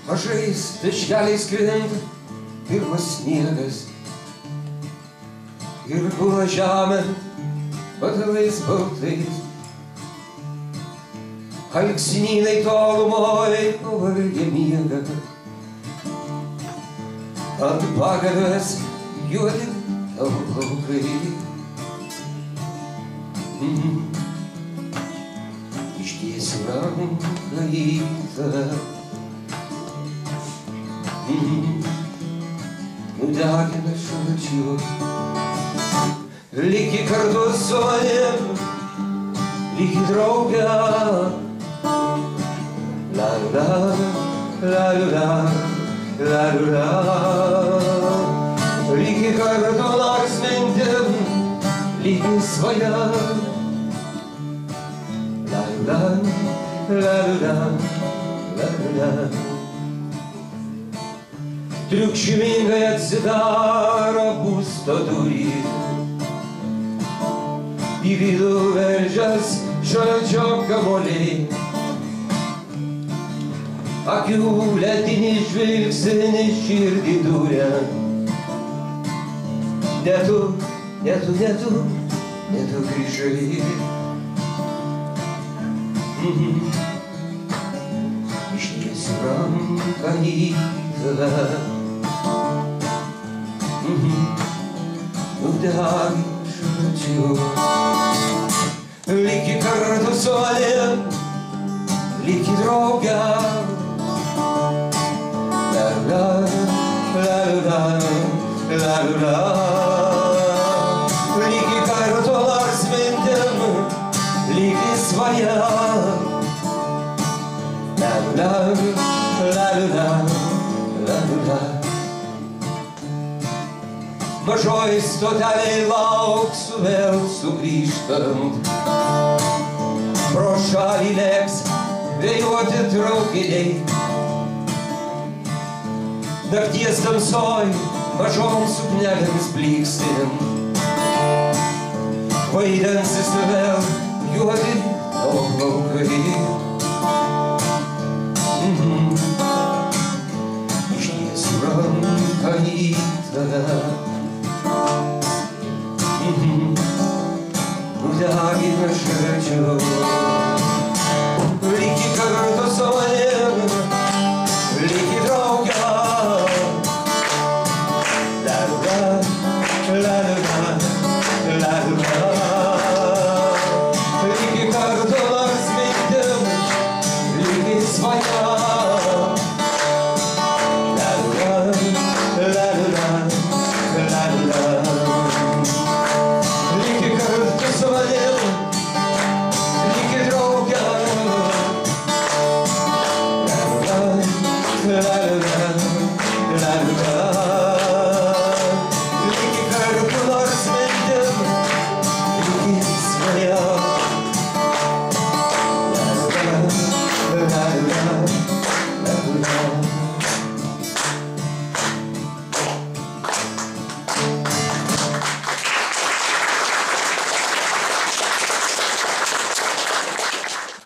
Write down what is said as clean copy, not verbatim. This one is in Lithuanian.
Mažais dešreliais krinta pirmas sniegas ir gula žemė patalais baltais. Alksnynai tolumoj pavargę miega, ant pagalvės juodi tavo plaukai. Ištiesiu ranką į tave, nudegina šalčiu, liki kartu su manim, liki drauge. La la la la la la, liki kartu nors mintim, liki svajam. La la la la la la. Triukšmingai atsidaro būsto durys, į vidų veržias šalčio kamuoliai. Akių ledinis žvilgsnis širdį duria. Ne tu grįžai. Ištiesiu ranką į tave, nudegina šalčiu, liki kartu su manim, liki drauge. La la la la la, liki kartu nors mintim, liki svajam. La la la la la la. Mažoj stotelėj lauksiu vėl sugrįžtant, pro šalį lėks vėjuoti traukiniai. Nakties tamsoj mažom suknelėmis blyksint, vaidensis vėl juodi tavo plaukai. Ištiesiu ranką į tave, nudegina šalčiu.